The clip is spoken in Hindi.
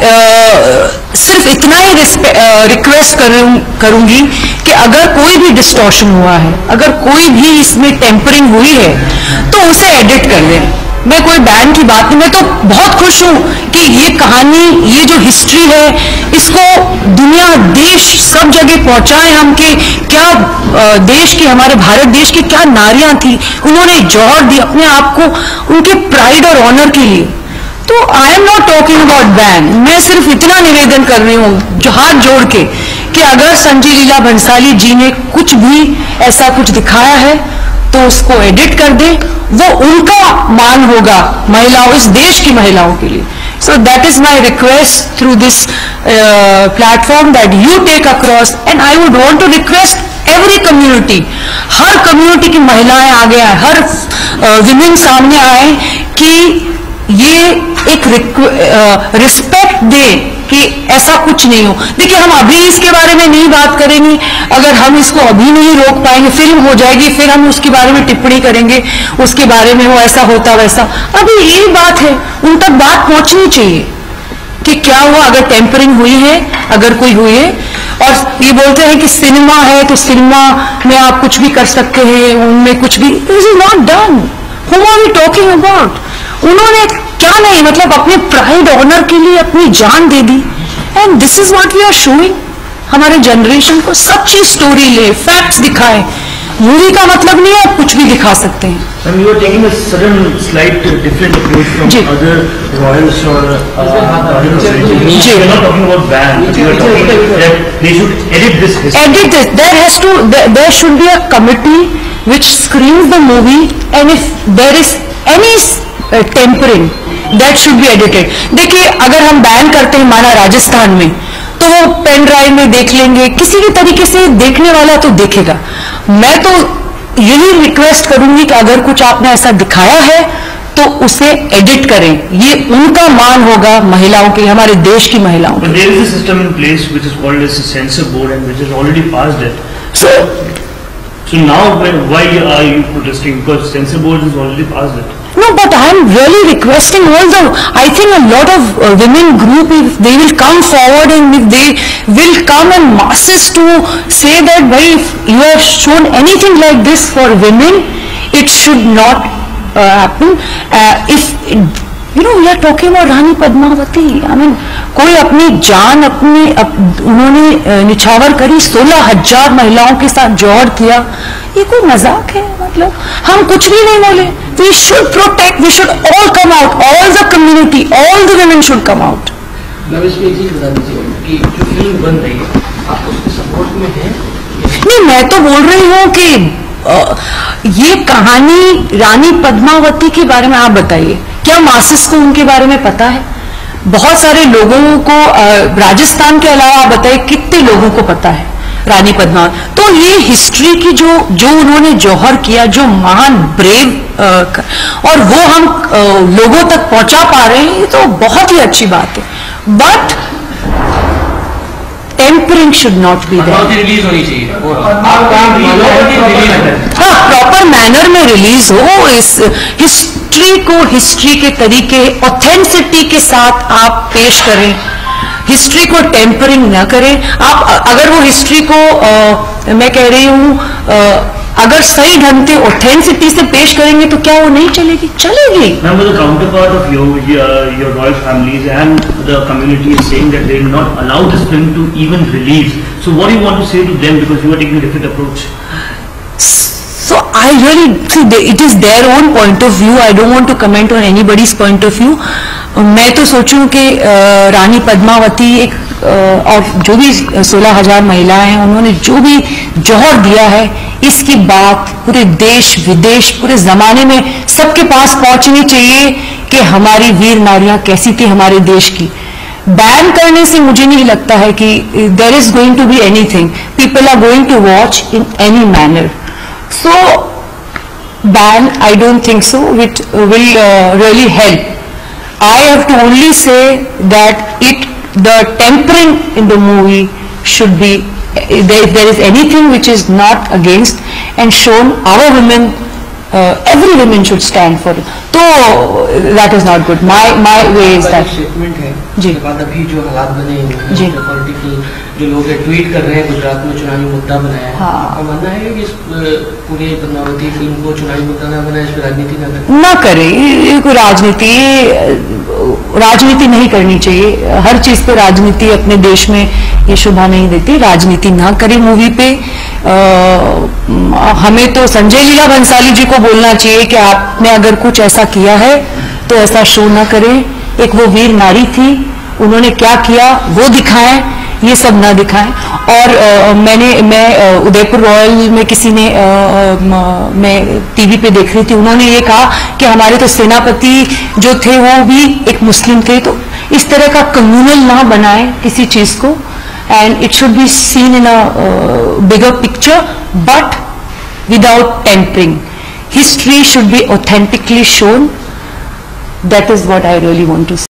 सिर्फ इतना ही रिक्वेस्ट करूंगी कि अगर कोई भी डिस्टॉर्शन हुआ है, अगर कोई भी इसमें टेम्परिंग हुई है, तो उसे एडिट कर दें। मैं कोई बैन की बात नहीं, मैं तो बहुत खुश हूं कि ये कहानी, ये जो हिस्ट्री है, इसको दुनिया, देश, सब जगह पहुंचाएं हम कि क्या देश की, हमारे भारत देश की क्या नारियां थी, उन्होंने जौहर दी अपने आप को उनके प्राइड और ऑनर के लिए। तो I am not talking about ban, मैं सिर्फ इतना निवेदन कर रही हूँ हाथ जोड़ के कि अगर संजय लीला भंसाली जी ने कुछ भी ऐसा कुछ दिखाया है तो उसको एडिट कर दे, वो उनका मान होगा महिलाओं, इस देश की महिलाओं के लिए। So that is my request through this platform that you take across, and I would want to request every community, हर कम्युनिटी की महिलाएं आगे आए, हर विमेन सामने आए कि ये एक रिस्पेक्ट दे कि ऐसा कुछ नहीं हो। देखिए, हम अभी इसके बारे में नहीं बात करेंगे, अगर हम इसको अभी नहीं रोक पाएंगे, फिल्म हो जाएगी, फिर हम उसके बारे में टिप्पणी करेंगे, उसके बारे में वो ऐसा होता वैसा। अभी ये बात है, उन तक बात पहुंचनी चाहिए कि क्या हुआ, अगर टेम्परिंग हुई है, अगर कोई हुई है। और ये बोलते हैं कि सिनेमा है तो सिनेमा में आप कुछ भी कर सकते हैं, उनमें कुछ भी, this is not done. Whom are we talking about? उन्होंने क्या नहीं, मतलब अपने प्राइड ऑनर के लिए अपनी जान दे दी, and this is what we are showing हमारे जनरेशन को। सच्ची स्टोरी ले, फैक्ट्स दिखाए, मूवी का मतलब नहीं है आप कुछ भी दिखा सकते हैं। And you are taking a certain slight different approach from other royals or you are not talking about ban, you are talking that they should edit this history. Edit this. There should be a committee which screens the movie, and if there is any tempering, that should be edited. देखिए, अगर हम बैन करते हैं माना राजस्थान में, तो वो पेन ड्राइव में देख लेंगे, किसी भी तरीके से देखने वाला तो देखेगा। मैं तो यही रिक्वेस्ट करूंगी कि अगर कुछ आपने ऐसा दिखाया है तो उसे एडिट करें, ये उनका मान होगा महिलाओं के, हमारे देश की महिलाओं के। But there is a system in place which is called as a censor board and which has already passed it. So now why are you protesting? Because censor board has already passed it. No, but I am really requesting all the, I think a lot of women group, if they will come forward and if they will come in masses to say that, well, if you have shown anything like this for women, it should not happen. If, you know, we are talking about Rani Padmavati, I mean, कोई अपनी जान उन्होंने निछावर करी, 16,000 महिलाओं के साथ जौहर किया, ये कोई मजाक है? मतलब हम कुछ भी नहीं बोले। We should protect, we should all come out, all the community, all the women should come out. कि जो फिल्म बन रही है, आप उसके सपोर्ट में हैं? नहीं, मैं तो बोल रही हूँ कि ये कहानी रानी पद्मावती के बारे में आप बताइए, क्या मासिस को उनके बारे में पता है? बहुत सारे लोगों को, राजस्थान के अलावा आप बताइए कितने लोगों को पता है रानी पद्मावती? तो ये हिस्ट्री की जो उन्होंने जौहर किया, जो महान ब्रेव, और वो हम लोगों तक पहुंचा पा रहे हैं, ये तो बहुत ही अच्छी बात है। But tempering should not be there. Release होनी चाहिए, हाँ, प्रॉपर मैनर में रिलीज हो, इस हिस्ट्री को हिस्ट्री के तरीके, ऑथेंटिसिटी के साथ आप पेश करें, हिस्ट्री को टेम्परिंग ना करें। आप अगर वो हिस्ट्री को मैं कह रही हूँ अगर सही ढंग से ऑथेंटिसिटी से पेश करेंगे तो क्या वो नहीं चलेगी? चलेगी। Remember, the counterpart of your royal families and the community is saying that they will not allow this film to even release. So what do you want to say to them, because you are taking a different approach? So I really see it is their own point of view. I don't want to comment on anybody's point of view. मैं तो सोचूं कि रानी पद्मावती एक और जो भी 16,000 महिलाएं हैं, उन्होंने जो भी जौहर दिया है, इसकी बात पूरे देश विदेश, पूरे जमाने में सबके पास पहुंचनी चाहिए कि हमारी वीर नारियां कैसी थी हमारे देश की। बैन करने से मुझे नहीं लगता है कि there is going to be anything. People are going to watch in any manner. So ban, I don't think so, it will really help. I have to only say that the tempering in the movie should be, if there is anything which is not against and shown our women every woman should stand for it. तो that is not good. My way is that. Statement है जी। उसके बाद अभी जो हालात बने हुए हैं, जी। पॉलिटिकल जो लोग ट्वीट कर रहे हैं, गुजरात में चुनावी मुद्दा बनाया है। हाँ। आपका मानना है कि इस पूरे पद्मावती फिल्म को चुनावी मुद्दा ना बनाए, इस पर राजनीति ना करें? ना करे, ये कोई राजनीति नहीं करनी चाहिए। हर चीज पे राजनीति अपने देश में ये शोभा नहीं देती। राजनीति ना करे मूवी पे। हमें तो संजय लीला भंसाली जी को बोलना चाहिए कि आपने अगर कुछ ऐसा किया है तो ऐसा शो ना करें। एक वो वीर नारी थी, उन्होंने क्या किया वो दिखाएं, ये सब ना दिखाएं। और मैं उदयपुर रॉयल में किसी ने मैं टीवी पे देख रही थी, उन्होंने ये कहा कि हमारे तो सेनापति जो थे वो भी एक मुस्लिम थे। तो इस तरह का कम्युनल ना बनाए किसी चीज को, and it should be seen in a bigger picture but without tempering. History should be authentically shown. That is what I really want to say.